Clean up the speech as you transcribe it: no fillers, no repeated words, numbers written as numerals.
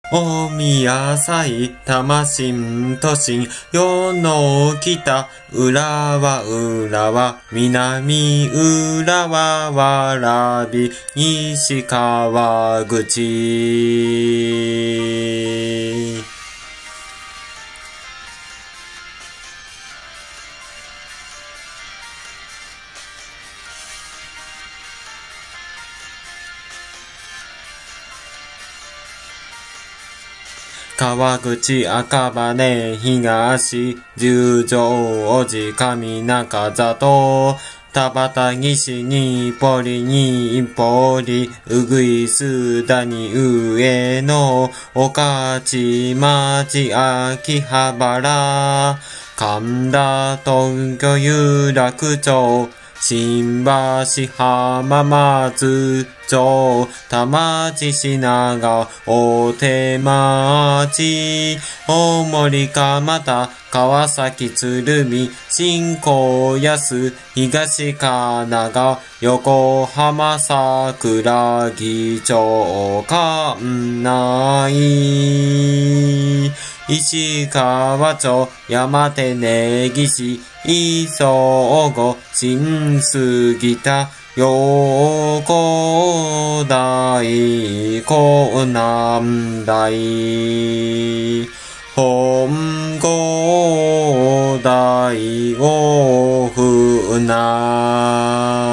大宮埼玉新都心、世の北、浦和、南浦和蕨、西川口。川口、赤羽、東、十条、王子、上中里、田端、西に、ポリに、ポリ、うぐいす、谷、上野、御徒町、秋葉原、神田、東京、有楽町、新橋、浜松町、田町、品川、大手町、大森、蒲田、川崎、鶴見、新高安、東神奈川、横浜、桜木町、関内、石川町、山手根岸、磯子、新杉田、横大、港南台、本郷大、大船。